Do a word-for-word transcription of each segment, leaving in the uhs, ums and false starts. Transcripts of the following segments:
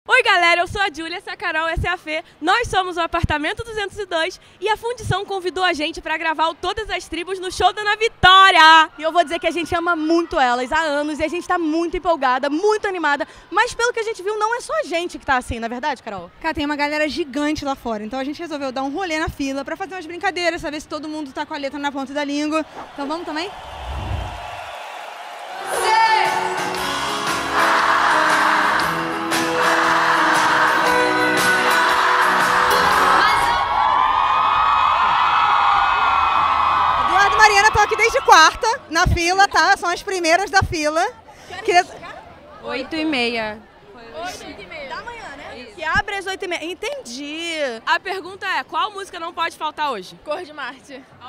Oi galera, eu sou a Júlia, essa é a Carol, essa é a Fê. Nós somos o Apartamento duzentos e dois e a Fundição convidou a gente para gravar o Todas as Tribos no show da Ana Vitória. E eu vou dizer que a gente ama muito elas há anos e a gente tá muito empolgada, muito animada. Mas pelo que a gente viu, não é só a gente que tá assim, não é verdade, Carol? Cara, tem uma galera gigante lá fora, então a gente resolveu dar um rolê na fila pra fazer umas brincadeiras, saber se todo mundo tá com a letra na ponta da língua. Então vamos também? Eduardo e Mariana estão aqui desde quarta, na fila, tá? São as primeiras da fila. Queria... Oito e meia. Oito e meia da manhã, né? Isso. Que abre às oito e meia. Entendi. A pergunta é, qual música não pode faltar hoje? Cor de Marte. É.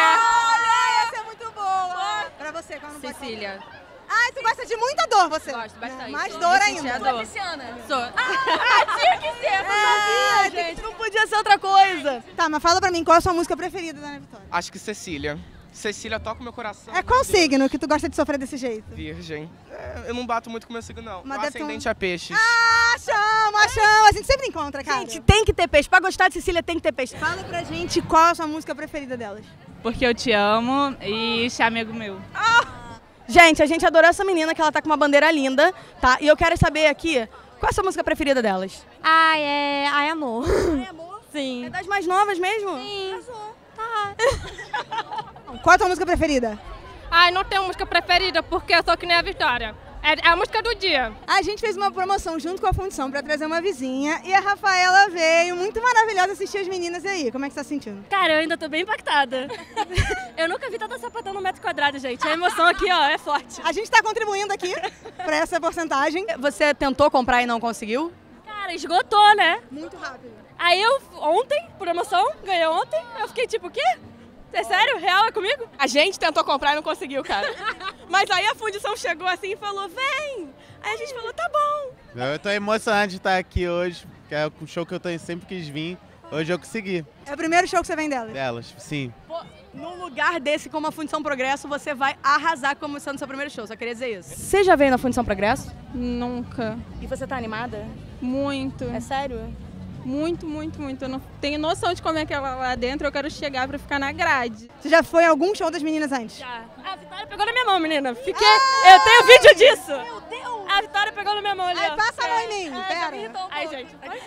Olha, essa é muito boa. Pra você, qual não pode Cecília. faltar? Ah, tu gosta de muita dor, você? Gosto bastante. Mais dor ainda. Sou Pisciana. Sou. Ah, tinha que ser, eu Ah, sabia, gente, não podia ser outra coisa. Tá, mas fala pra mim, qual é a sua música preferida da Ana Vitória? Acho que Cecília. Cecília toca o meu coração. É qual signo que tu gosta de sofrer desse jeito? Virgem. É, eu não bato muito com meu signo, não. Mas Meu deve ter um- ascendente é peixes. Ah, chama, chama. A gente sempre encontra, cara. Gente, tem que ter peixe. Pra gostar de Cecília, tem que ter peixe. Fala pra gente qual é a sua música preferida delas. Porque eu te amo e chamego meu. Gente, a gente adorou essa menina, que ela tá com uma bandeira linda, tá? E eu quero saber aqui, qual é a sua música preferida delas? Ai, é. Ai, amor. Ai, amor? Sim. É das mais novas mesmo? Sim. Arrasou. Tá. Qual é a tua música preferida? Ai, não tenho música preferida porque eu sou que nem a Vitória. É a música do dia. A gente fez uma promoção junto com a Fundição pra trazer uma vizinha e a Rafaela veio, muito maravilhosa, assistir as meninas aí. Como é que você tá se sentindo? Cara, eu ainda tô bem impactada. Eu nunca vi tanta sapatão no metro quadrado, gente. A emoção aqui, ó, é forte. A gente tá contribuindo aqui pra essa porcentagem. Você tentou comprar e não conseguiu? Cara, esgotou, né? Muito rápido. Aí eu, ontem, promoção, ganhei ontem, eu fiquei tipo, o quê? É sério? Real é comigo? A gente tentou comprar e não conseguiu, cara. Mas aí a Fundição chegou assim e falou, vem! Aí a gente falou, tá bom. Eu tô emocionado de estar aqui hoje, que é o show que eu tô- sempre quis vir. Hoje eu consegui, É o primeiro show que você vem delas. delas, sim. Pô, num lugar desse como a Fundição Progresso, você vai arrasar como sendo seu primeiro show, só queria dizer isso. Você já veio na Fundição Progresso? Nunca. E você tá animada? Muito. É sério? Muito, muito, muito. Eu não tenho noção de como é que ela lá dentro. Eu quero chegar pra ficar na grade. Você já foi em algum show das meninas antes? Já. A Vitória pegou na minha mão, menina. Fiquei... Eu tenho vídeo disso. Meu Deus. A Vitória pegou na minha mão ali, Ai, ó. passa a mão em mim, É, pera. já me irritou um Ai, gente. Faz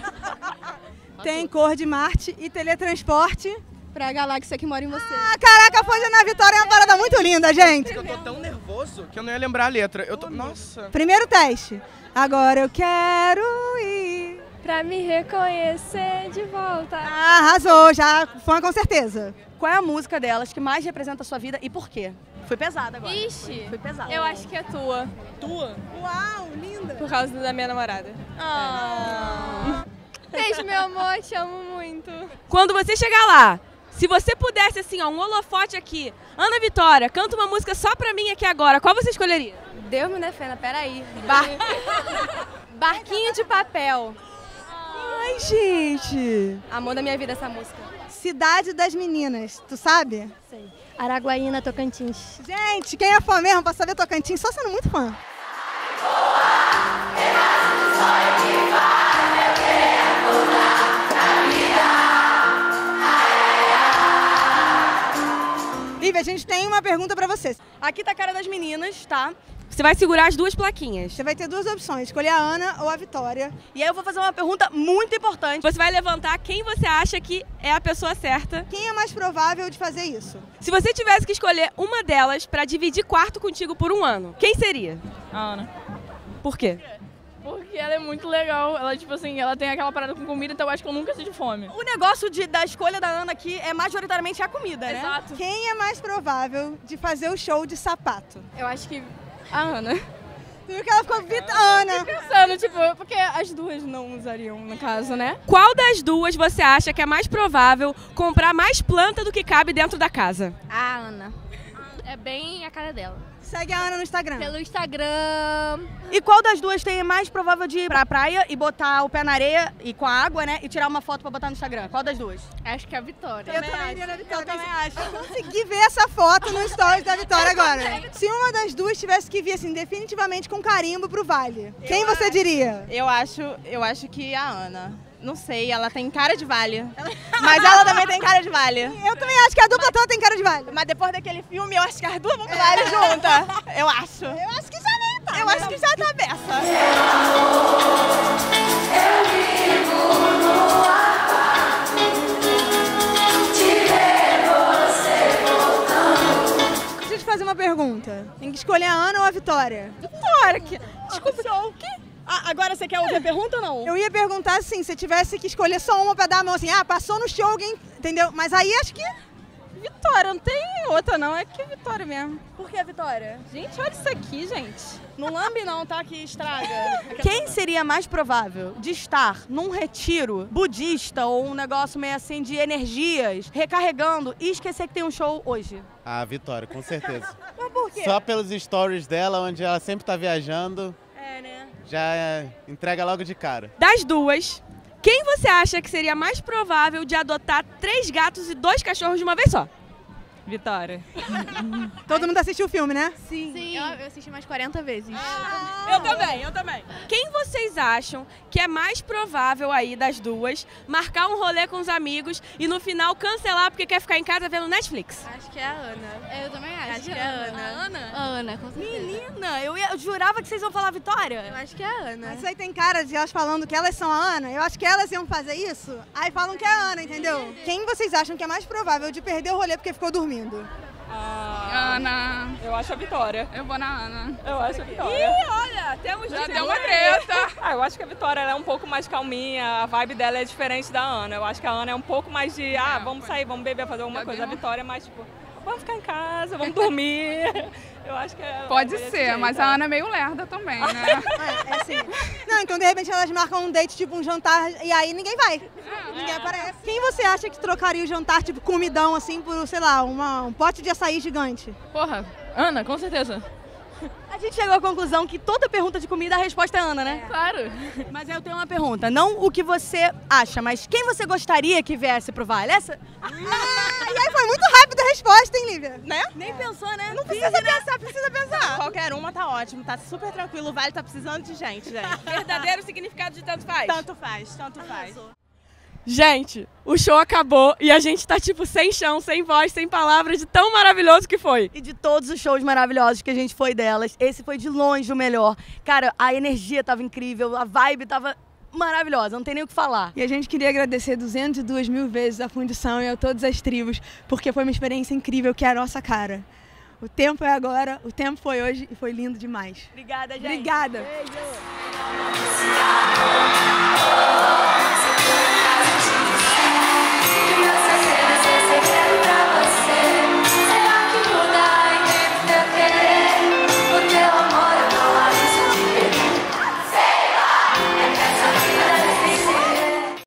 tudo. Tem Cor de Marte e teletransporte. Pra galáxia que mora em você. Ah, caraca, a Fonte na Vitória é uma parada muito linda, gente. Eu tô tão nervoso que eu não ia lembrar a letra. Eu tô... Nossa. Primeiro teste. Agora eu quero ir. Pra me reconhecer de volta. Ah, arrasou, já fã com certeza. Qual é a música delas que mais representa a sua vida e por quê? Foi pesada agora. Ixi, Foi pesada. eu acho que é tua. Tua? Uau, linda. Por causa da minha namorada. Ah. Beijo, meu amor, te amo muito. Quando você chegar lá, se você pudesse, assim, ó, um holofote aqui, Ana Vitória, canta uma música só pra mim aqui agora, qual você escolheria? Deus me defenda, peraí. Bar... Barquinho de papel. Ai, gente. Amor da minha vida essa música. Cidade das Meninas, tu sabe? Sei. Araguaína, Tocantins. Gente, quem é fã mesmo pra saber Tocantins, só sendo muito fã. Lívia, a gente tem uma pergunta pra você. Aqui tá a cara das meninas, tá? Você vai segurar as duas plaquinhas. Você vai ter duas opções, escolher a Ana ou a Vitória. E aí eu vou fazer uma pergunta muito importante. Você vai levantar quem você acha que é a pessoa certa. Quem é mais provável de fazer isso? Se você tivesse que escolher uma delas pra dividir quarto contigo por um ano, quem seria? A Ana. Por quê? Porque ela é muito legal. Ela, tipo assim, ela tem aquela parada com comida, então eu acho que eu nunca sinto fome. O negócio de, da escolha da Ana aqui é majoritariamente a comida, né? Exato. Quem é mais provável de fazer o show de sapato? Eu acho que a Ana. Tu viu que ela ficou Vit Ana. Pensando, tipo, porque as duas não usariam, no caso, né? Qual das duas você acha que é mais provável comprar mais planta do que cabe dentro da casa? A Ana. É bem a cara dela. Segue a Ana no Instagram. Pelo Instagram. E qual das duas tem mais provável de ir pra praia e botar o pé na areia e com a água, né? E tirar uma foto pra botar no Instagram? Qual das duas? Acho que é a Vitória. Eu também iria na Vitória. Eu também acho. Eu consegui ver essa foto no stories da Vitória agora. Se uma das duas tivesse que vir, assim, definitivamente com carimbo pro Vale, quem você diria? Eu acho, eu acho que a Ana. Não sei, ela tem cara de Vale. Mas ela também tem cara de Vale. Eu também acho que a dupla toda tem cara de Vale. Mas depois daquele filme, eu acho que as duas vão pro Vale juntas. Eu acho. Eu acho que já nem tá. Eu acho que já tá beça. Deixa eu te fazer uma pergunta. Tem que escolher a Ana ou a Vitória? Vitória, que... Desculpa, o quê? Ah, agora você quer ouvir a pergunta ou não? Eu ia perguntar assim, se tivesse que escolher só uma pra dar a mão, assim, ah, passou no show alguém, entendeu? Mas aí acho que... Vitória, não tem outra não, é que Vitória mesmo. Por que a Vitória? Gente, olha isso aqui, gente. Não lambe não, tá? Que estraga. Quem seria mais provável de estar num retiro budista ou um negócio meio assim de energias, recarregando e esquecer que tem um show hoje? A Vitória, com certeza. Mas por quê? Só pelos stories dela, onde ela sempre tá viajando, É, né? já é, entrega logo de cara. Das duas, quem você acha que seria mais provável de adotar três gatos e dois cachorros de uma vez só? Vitória. Todo mundo assistiu o filme, né? Sim. Sim. Eu, eu assisti mais quarenta vezes. Eu também, eu também. Quem vocês acham que é mais provável aí das duas marcar um rolê com os amigos e no final cancelar porque quer ficar em casa vendo Netflix? Acho que é a Ana. Eu também acho. Acho que é a Ana. A Ana? A Ana, com certeza. Menina, eu, ia- eu jurava que vocês iam falar Eu Vitória. acho que é a Ana. Isso aí tem cara de elas falando que elas são a Ana. Eu acho que elas iam fazer isso, aí falam que é a Ana, entendeu? Quem vocês acham que é mais provável de perder o rolê porque ficou dormindo? Ana. Eu acho a Vitória. Eu vou na Ana. Eu acho a Vitória. Ih, olha, temos Já de deu uma duas. treta. Ah, eu acho que a Vitória ela é um pouco mais calminha, a vibe dela é diferente da Ana. Eu acho que a Ana é um pouco mais de, ah, vamos sair, vamos beber, fazer alguma Já coisa. deu A uma- Vitória é mais tipo, vamos ficar em casa, vamos dormir. Eu acho que é. Pode é desse ser, jeito, mas é. a Ana é meio lerda também, né? É, é assim. Não, então de repente elas marcam um date, tipo um jantar, e aí ninguém vai. Ninguém aparece. Quem você acha que trocaria o jantar, tipo comidão, assim, por, sei lá, uma, um pote de açaí gigante? Porra, Ana, com certeza. A gente chegou à conclusão que toda pergunta de comida a resposta é Ana, né? Claro. Mas aí eu tenho uma pergunta. Não o que você acha, mas quem você gostaria que viesse pro Vale? Essa? Ah, e aí foi muito rápida a resposta, hein, Lívia? Né? Nem pensou, né? Não precisa pensar, precisa pensar. Qualquer uma tá ótimo, tá super tranquilo. O Vale tá precisando de gente, gente. Verdadeiro significado de tanto faz. Tanto faz, tanto faz. Gente, o show acabou e a gente tá tipo sem chão, sem voz, sem palavras, de tão maravilhoso que foi. E de todos os shows maravilhosos que a gente foi delas, esse foi de longe o melhor. Cara, a energia tava incrível, a vibe tava maravilhosa, não tem nem o que falar. E a gente queria agradecer duzentas e duas mil vezes a Fundição e a todas as tribos, porque foi uma experiência incrível que é a nossa cara. O tempo é agora, o tempo foi hoje e foi lindo demais. Obrigada, gente. Obrigada. Beijo.